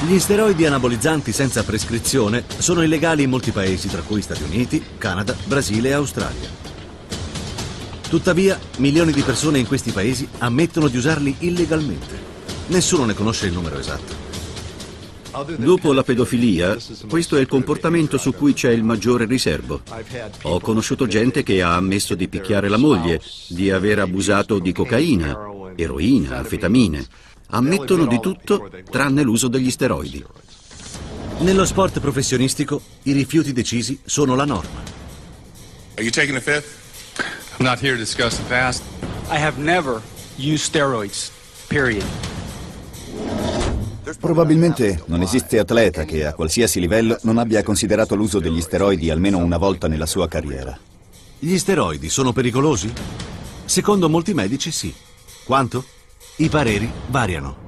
Gli steroidi anabolizzanti senza prescrizione sono illegali in molti paesi, tra cui Stati Uniti, Canada, Brasile e Australia. Tuttavia, milioni di persone in questi paesi ammettono di usarli illegalmente. Nessuno ne conosce il numero esatto. Dopo la pedofilia, questo è il comportamento su cui c'è il maggiore riservo. Ho conosciuto gente che ha ammesso di picchiare la moglie, di aver abusato di cocaina, eroina, anfetamine. Ammettono di tutto tranne l'uso degli steroidi. Nello sport professionistico, i rifiuti decisi sono la norma. Are you taking the fifth? I'm not here to discuss the past. I have never used steroids, period. Probabilmente non esiste atleta che a qualsiasi livello non abbia considerato l'uso degli steroidi almeno una volta nella sua carriera. Gli steroidi sono pericolosi? Secondo molti medici sì. Quanto? I pareri variano.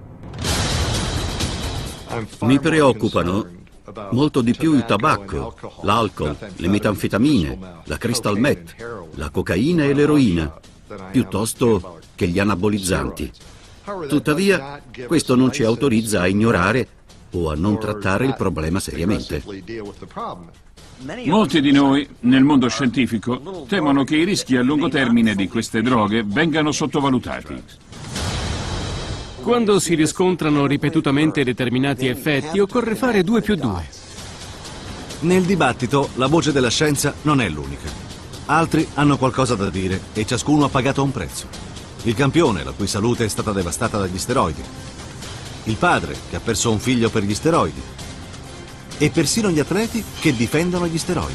Mi preoccupano molto di più il tabacco, l'alcol, le metanfetamine, la crystal meth, la cocaina e l'eroina, piuttosto che gli anabolizzanti. Tuttavia, questo non ci autorizza a ignorare o a non trattare il problema seriamente. Molti di noi, nel mondo scientifico, temono che i rischi a lungo termine di queste droghe vengano sottovalutati. Quando si riscontrano ripetutamente determinati effetti, occorre fare 2+2. Nel dibattito, la voce della scienza non è l'unica. Altri hanno qualcosa da dire e ciascuno ha pagato un prezzo. Il campione, la cui salute è stata devastata dagli steroidi. Il padre, che ha perso un figlio per gli steroidi. E persino gli atleti che difendono gli steroidi.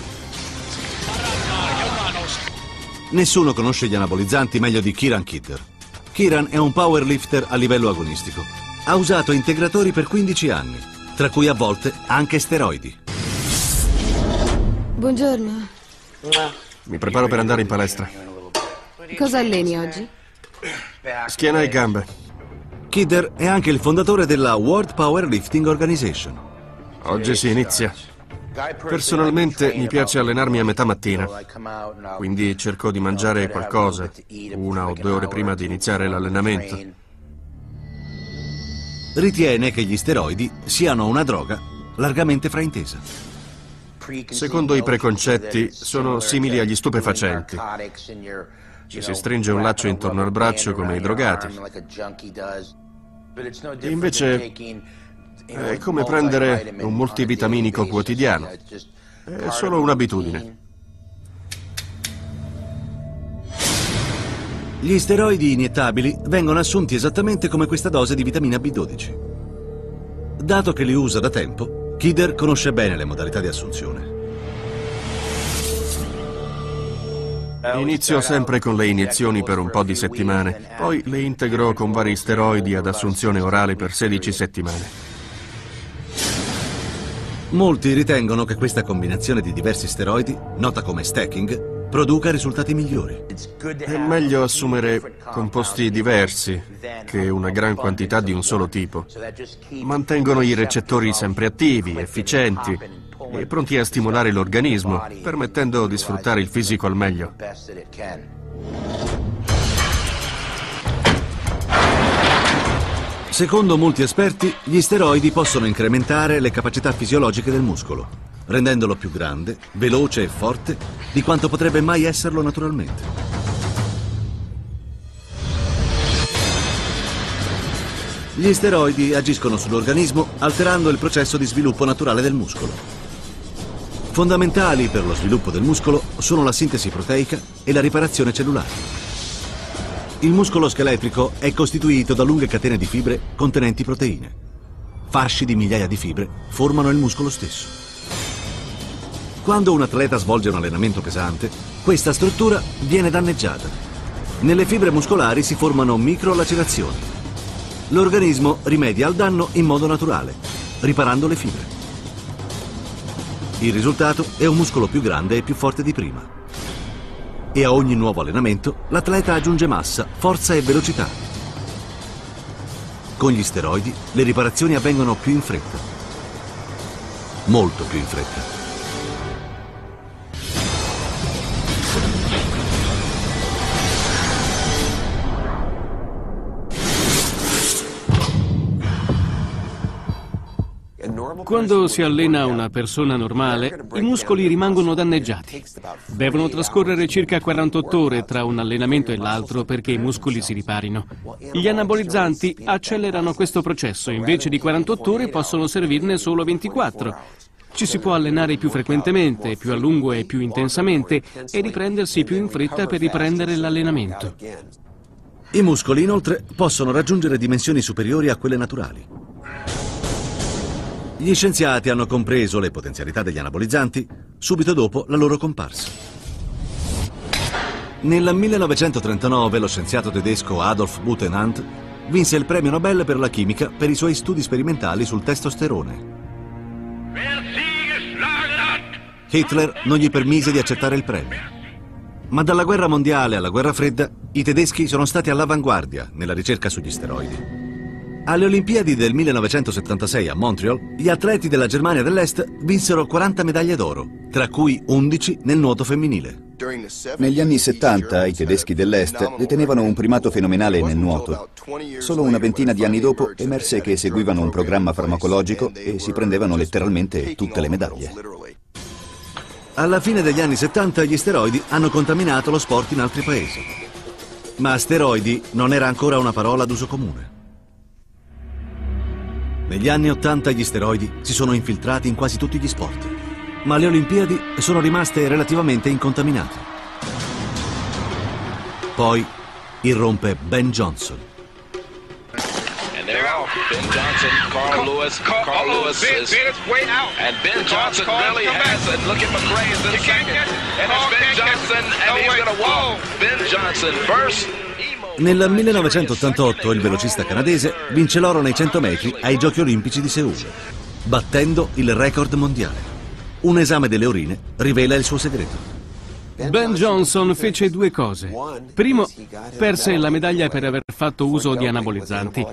Nessuno conosce gli anabolizzanti meglio di Kieran Kidder. Kieran è un powerlifter a livello agonistico. Ha usato integratori per 15 anni, tra cui a volte anche steroidi. Buongiorno. Mi preparo per andare in palestra. Cosa alleni oggi? Schiena e gambe. Kidder è anche il fondatore della World Powerlifting Organization. Oggi si inizia. Personalmente mi piace allenarmi a metà mattina, quindi cerco di mangiare qualcosa 1 o 2 ore prima di iniziare l'allenamento. Ritiene che gli steroidi siano una droga largamente fraintesa. Secondo i preconcetti, sono simili agli stupefacenti. Ci si stringe un laccio intorno al braccio come i drogati. Invece è come prendere un multivitaminico quotidiano. È solo un'abitudine. Gli steroidi iniettabili vengono assunti esattamente come questa dose di vitamina B12. Dato che li usa da tempo, Kidder conosce bene le modalità di assunzione. Inizio sempre con le iniezioni per un po' di settimane, poi le integro con vari steroidi ad assunzione orale per 16 settimane. Molti ritengono che questa combinazione di diversi steroidi, nota come stacking, produca risultati migliori. È meglio assumere composti diversi che una gran quantità di un solo tipo. Mantengono i recettori sempre attivi, efficienti e pronti a stimolare l'organismo, permettendo di sfruttare il fisico al meglio. Secondo molti esperti, gli steroidi possono incrementare le capacità fisiologiche del muscolo, rendendolo più grande, veloce e forte di quanto potrebbe mai esserlo naturalmente. Gli steroidi agiscono sull'organismo alterando il processo di sviluppo naturale del muscolo. Fondamentali per lo sviluppo del muscolo sono la sintesi proteica e la riparazione cellulare. Il muscolo scheletrico è costituito da lunghe catene di fibre contenenti proteine. Fasci di migliaia di fibre formano il muscolo stesso. Quando un atleta svolge un allenamento pesante, questa struttura viene danneggiata. Nelle fibre muscolari si formano microlacerazioni. L'organismo rimedia al danno in modo naturale, riparando le fibre. Il risultato è un muscolo più grande e più forte di prima. E a ogni nuovo allenamento l'atleta aggiunge massa, forza e velocità. Con gli steroidi le riparazioni avvengono più in fretta. Molto più in fretta. Quando si allena una persona normale, i muscoli rimangono danneggiati. Devono trascorrere circa 48 ore tra un allenamento e l'altro perché i muscoli si riparino. Gli anabolizzanti accelerano questo processo, invece di 48 ore possono servirne solo 24. Ci si può allenare più frequentemente, più a lungo e più intensamente e riprendersi più in fretta per riprendere l'allenamento. I muscoli, inoltre, possono raggiungere dimensioni superiori a quelle naturali. Gli scienziati hanno compreso le potenzialità degli anabolizzanti subito dopo la loro comparsa. Nel 1939 lo scienziato tedesco Adolf Butenandt vinse il premio Nobel per la chimica per i suoi studi sperimentali sul testosterone. Hitler non gli permise di accettare il premio. Ma dalla guerra mondiale alla guerra fredda, i tedeschi sono stati all'avanguardia nella ricerca sugli steroidi. Alle Olimpiadi del 1976 a Montreal, gli atleti della Germania dell'Est vinsero 40 medaglie d'oro, tra cui 11 nel nuoto femminile. Negli anni 70 i tedeschi dell'Est detenevano un primato fenomenale nel nuoto. Solo una ventina di anni dopo emerse che seguivano un programma farmacologico e si prendevano letteralmente tutte le medaglie. Alla fine degli anni 70 gli steroidi hanno contaminato lo sport in altri paesi. Ma steroidi non era ancora una parola d'uso comune. Negli anni 80 gli steroidi si sono infiltrati in quasi tutti gli sport, ma le Olimpiadi sono rimaste relativamente incontaminate. Poi irrompe Ben Johnson. Ben Johnson, Carl Lewis is, and Ben Johnson really has it. Look at McRae is in second, and it's Ben Johnson, and he's going to walk. Ben Johnson first. Nel 1988 il velocista canadese vince l'oro nei 100 metri ai Giochi Olimpici di Seul, battendo il record mondiale. Un esame delle urine rivela il suo segreto. Ben Johnson fece due cose. Primo, perse la medaglia per aver fatto uso di anabolizzanti.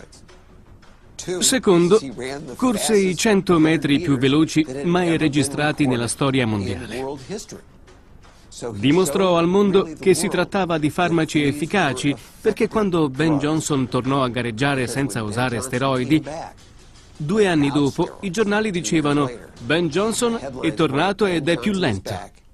Secondo, corse i 100 metri più veloci mai registrati nella storia mondiale. Dimostrò al mondo che si trattava di farmaci efficaci, perché quando Ben Johnson tornò a gareggiare senza usare steroidi, 2 anni dopo i giornali dicevano: Ben Johnson è tornato ed è più lento.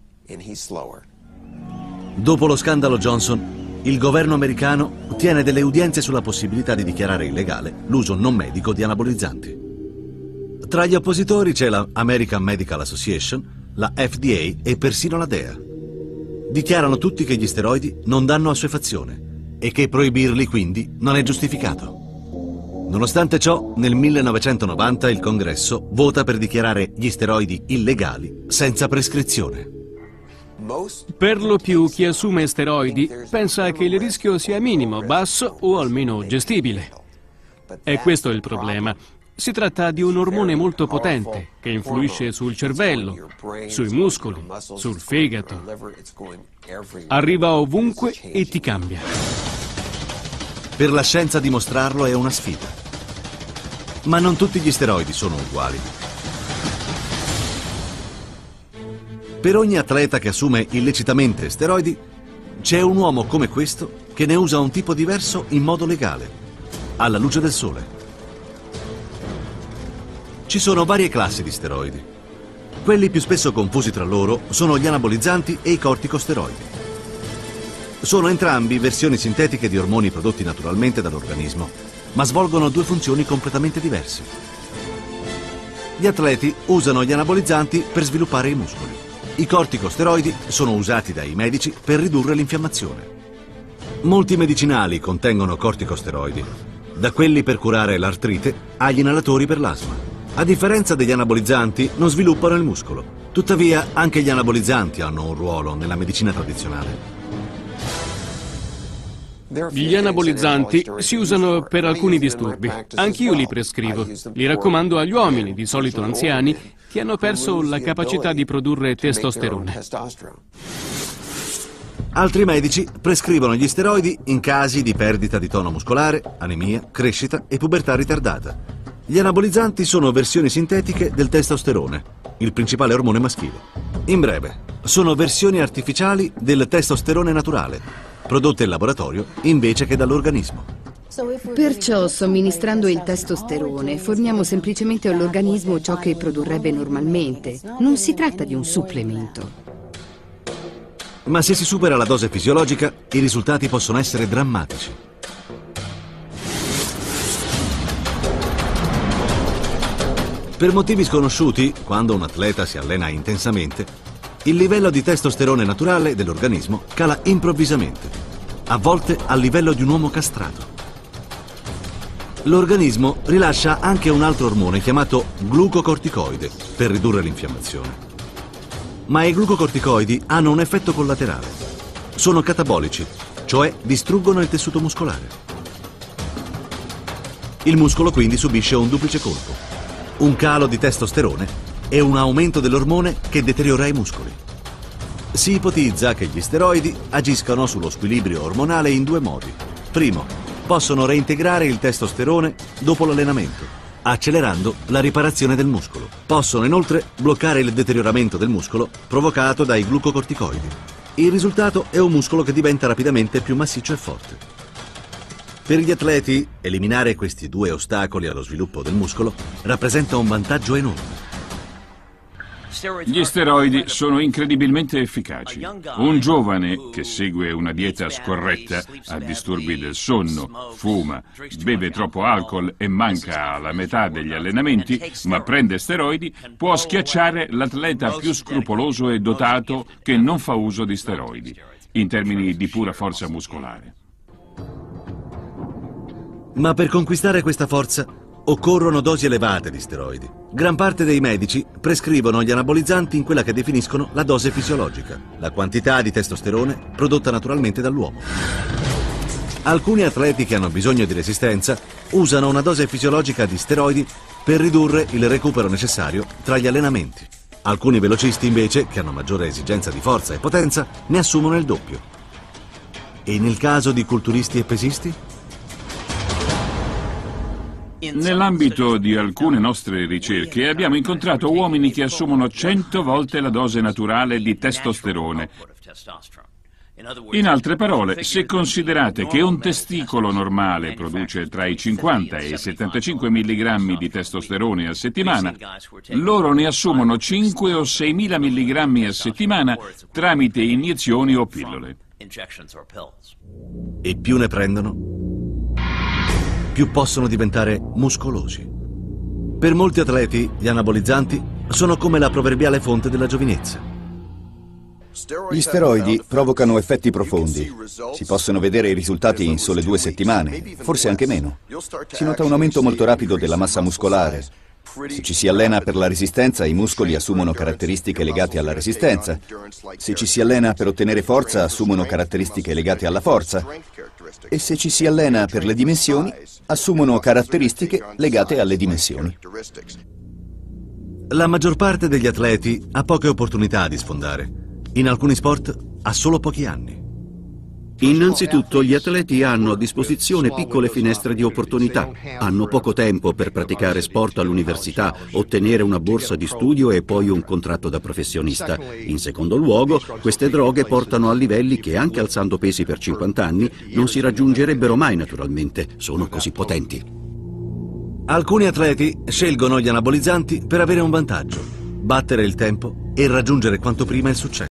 Dopo lo scandalo Johnson, il governo americano tiene delle udienze sulla possibilità di dichiarare illegale l'uso non medico di anabolizzanti. Tra gli oppositori c'è la American Medical Association, la FDA e persino la DEA. Dichiarano tutti che gli steroidi non danno assuefazione e che proibirli quindi non è giustificato. Nonostante ciò, nel 1990 il Congresso vota per dichiarare gli steroidi illegali senza prescrizione. Per lo più chi assume steroidi pensa che il rischio sia minimo, basso o almeno gestibile. E questo è il problema. Si tratta di un ormone molto potente che influisce sul cervello, sui muscoli, sul fegato. Arriva ovunque e ti cambia. Per la scienza dimostrarlo è una sfida. Ma non tutti gli steroidi sono uguali. Per ogni atleta che assume illecitamente steroidi, c'è un uomo come questo che ne usa un tipo diverso in modo legale, alla luce del sole. Ci sono varie classi di steroidi. Quelli più spesso confusi tra loro sono gli anabolizzanti e i corticosteroidi. Sono entrambi versioni sintetiche di ormoni prodotti naturalmente dall'organismo, ma svolgono 2 funzioni completamente diverse. Gli atleti usano gli anabolizzanti per sviluppare i muscoli. I corticosteroidi sono usati dai medici per ridurre l'infiammazione. Molti medicinali contengono corticosteroidi, da quelli per curare l'artrite agli inalatori per l'asma. A differenza degli anabolizzanti, non sviluppano il muscolo. Tuttavia, anche gli anabolizzanti hanno un ruolo nella medicina tradizionale. Gli anabolizzanti si usano per alcuni disturbi. Anch'io li prescrivo. Li raccomando agli uomini, di solito anziani, che hanno perso la capacità di produrre testosterone. Altri medici prescrivono gli steroidi in casi di perdita di tono muscolare, anemia, crescita e pubertà ritardata. Gli anabolizzanti sono versioni sintetiche del testosterone, il principale ormone maschile. In breve, sono versioni artificiali del testosterone naturale, prodotte in laboratorio invece che dall'organismo. Perciò, somministrando il testosterone, forniamo semplicemente all'organismo ciò che produrrebbe normalmente. Non si tratta di un supplemento. Ma se si supera la dose fisiologica, i risultati possono essere drammatici. Per motivi sconosciuti, quando un atleta si allena intensamente, il livello di testosterone naturale dell'organismo cala improvvisamente, a volte al livello di un uomo castrato. L'organismo rilascia anche un altro ormone chiamato glucocorticoide per ridurre l'infiammazione. Ma i glucocorticoidi hanno un effetto collaterale. Sono catabolici, cioè distruggono il tessuto muscolare. Il muscolo quindi subisce un duplice colpo: un calo di testosterone e un aumento dell'ormone che deteriora i muscoli. Si ipotizza che gli steroidi agiscano sullo squilibrio ormonale in due modi. Primo, possono reintegrare il testosterone dopo l'allenamento, accelerando la riparazione del muscolo. Possono inoltre bloccare il deterioramento del muscolo provocato dai glucocorticoidi. Il risultato è un muscolo che diventa rapidamente più massiccio e forte. Per gli atleti, eliminare questi due ostacoli allo sviluppo del muscolo rappresenta un vantaggio enorme. Gli steroidi sono incredibilmente efficaci. Un giovane che segue una dieta scorretta, ha disturbi del sonno, fuma, beve troppo alcol e manca alla metà degli allenamenti, ma prende steroidi, può schiacciare l'atleta più scrupoloso e dotato che non fa uso di steroidi, in termini di pura forza muscolare. Ma per conquistare questa forza occorrono dosi elevate di steroidi. Gran parte dei medici prescrivono gli anabolizzanti in quella che definiscono la dose fisiologica, la quantità di testosterone prodotta naturalmente dall'uomo. Alcuni atleti che hanno bisogno di resistenza usano una dose fisiologica di steroidi per ridurre il recupero necessario tra gli allenamenti. Alcuni velocisti invece, che hanno maggiore esigenza di forza e potenza, ne assumono il doppio. E nel caso di culturisti e pesisti? Nell'ambito di alcune nostre ricerche abbiamo incontrato uomini che assumono 100 volte la dose naturale di testosterone. In altre parole, se considerate che un testicolo normale produce tra i 50 e i 75 mg di testosterone a settimana, loro ne assumono 5 o 6.000 mg a settimana tramite iniezioni o pillole. E più ne prendono, più possono diventare muscolosi. Per molti atleti, gli anabolizzanti sono come la proverbiale fonte della giovinezza. Gli steroidi provocano effetti profondi. Si possono vedere i risultati in sole 2 settimane, forse anche meno. Si nota un aumento molto rapido della massa muscolare. Se ci si allena per la resistenza, i muscoli assumono caratteristiche legate alla resistenza. Se ci si allena per ottenere forza, assumono caratteristiche legate alla forza. E se ci si allena per le dimensioni, assumono caratteristiche legate alle dimensioni. La maggior parte degli atleti ha poche opportunità di sfondare. In alcuni sport ha solo pochi anni. Innanzitutto gli atleti hanno a disposizione piccole finestre di opportunità. Hanno poco tempo per praticare sport all'università, ottenere una borsa di studio e poi un contratto da professionista. In secondo luogo, queste droghe portano a livelli che anche alzando pesi per 50 anni non si raggiungerebbero mai naturalmente. Sono così potenti. Alcuni atleti scelgono gli anabolizzanti per avere un vantaggio: battere il tempo e raggiungere quanto prima il successo.